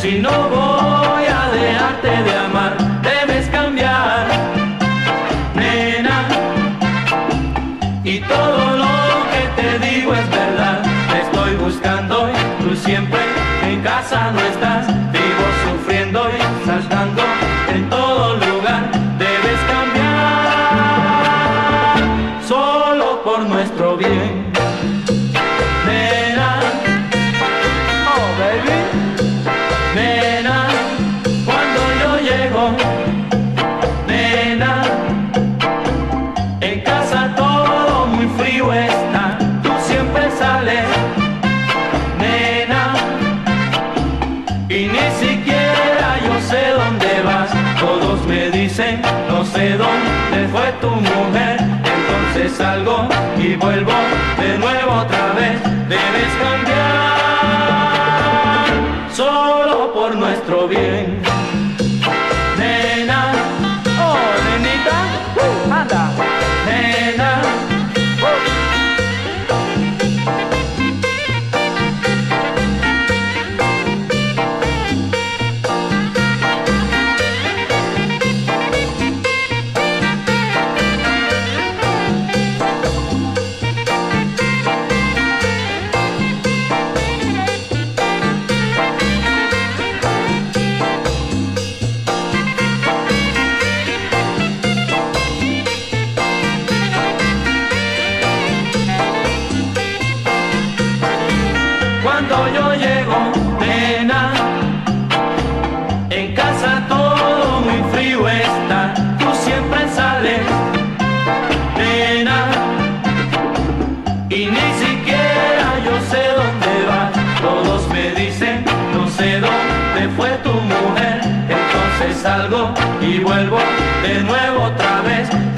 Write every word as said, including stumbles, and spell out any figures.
y no voy a dejarte de amar. Debes cambiar, nena, y todo lo que te digo es verdad. Te estoy buscando y tú siempre en casa no estás. Vivo sufriendo y saltando en todo lugar. Debes cambiar, solo por nuestro bien. Nena, oh baby, nena, cuando yo llego, nena, en casa todo muy frío está. Tú siempre sales, nena, y ni siquiera yo sé dónde vas. Todos me dicen, no sé dónde fue tu mujer. Entonces salgo y vuelvo de nuevo otra vez. Debes cambiar, solo por nuestro bien. Nena, oh nenita, uh, anda, nena. Cuando yo llego, nena, en casa todo muy frío está. Tú siempre sales, nena, y ni siquiera yo sé dónde vas. Todos me dicen, no sé dónde fue tu mujer. Entonces salgo y vuelvo de nuevo otra vez.